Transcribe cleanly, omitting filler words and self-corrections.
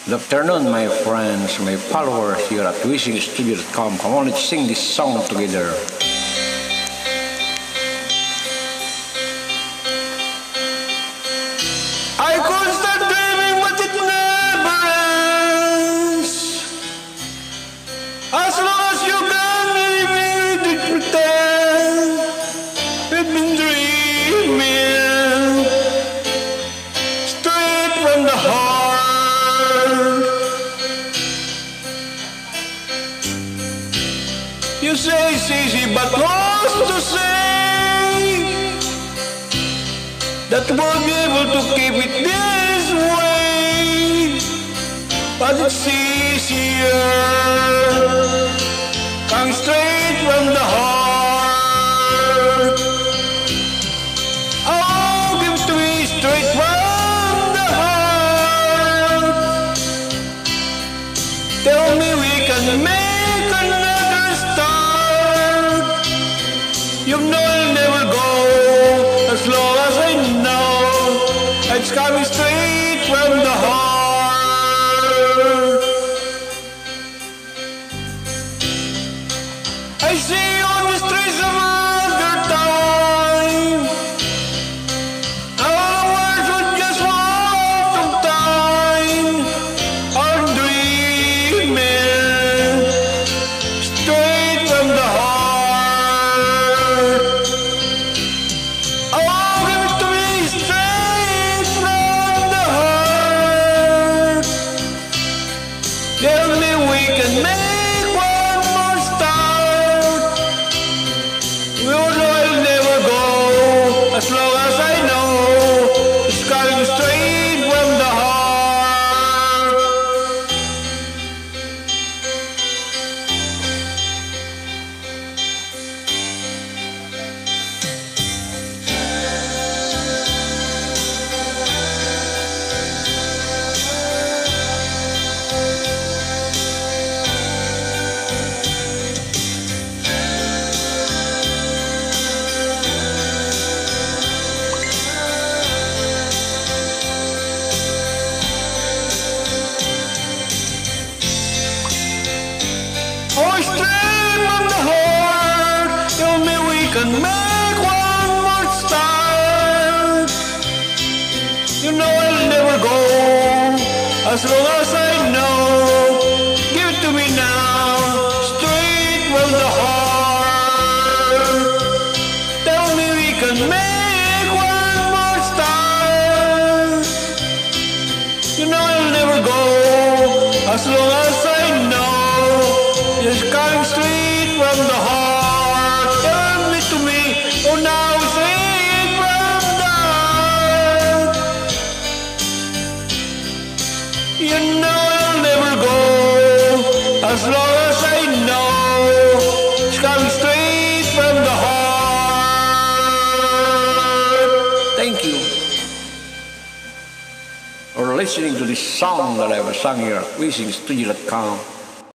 Good afternoon, my friends, my followers here at WeSing Come on, let's sing this song together. I could start dreaming, but it never ends. As long as you can leave me to pretend we've been dreaming straight from the heart. You say it's easy, but what's to say that we'll be able to keep it this way? But it's easier, coming straight from the heart. Oh, give to me straight from the heart. Tell me we can make another start. You know I'll never go as long as I know it's coming straight from the heart. I see you on the streets of other time. All the words were just waste of time. I'm dreaming straight from the heart. Oh, give it to me straight from the heart. Tell me we can make one more start. We all know I'll never go as long as I know it's coming straight from the heart. Oh, straight from the heart. Tell me we can make one more start. You know I'll never go as long as I know. Give it to me now, straight from the heart. Tell me we can make one more start. You know I'll never go as long as I know. It's coming straight from the heart. Tell me to me, oh now straight from the heart. You know I'll never go as long as I know it's coming straight from the heart. Thank you for listening to this song that I was sung here at WeSing.